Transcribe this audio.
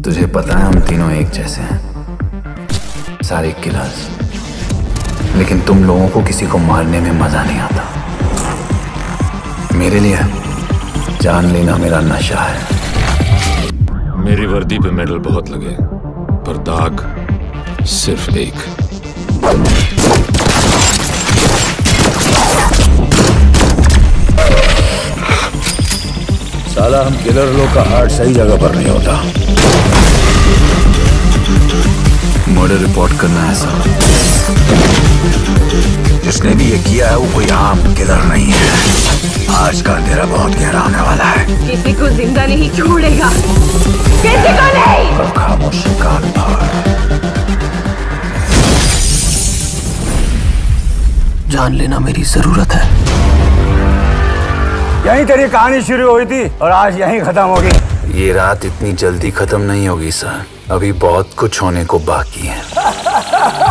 तुझे पता है हम तीनों एक जैसे हैं, सारे किलर्स, लेकिन तुम लोगों को किसी को मारने में मजा नहीं आता। मेरे लिए जान लेना मेरा नशा है। मेरी वर्दी पे मेडल बहुत लगे, पर दाग सिर्फ एक। साला हम किलर लोग का हार्ट सही जगह पर नहीं होता। मर्डर रिपोर्ट करना है सर। जिसने भी ये किया है वो कोई आम किलर नहीं है। आज का अंधेरा बहुत गहरा होने वाला है। किसी को जिंदा नहीं छोड़ेगा, किसी को नहीं। और खामोशी कान फाड़। जान लेना मेरी जरूरत है। यहीं तेरी कहानी शुरू हुई थी और आज यहीं खत्म होगी। ये रात इतनी जल्दी खत्म नहीं होगी सर, अभी बहुत कुछ होने को बाकी है।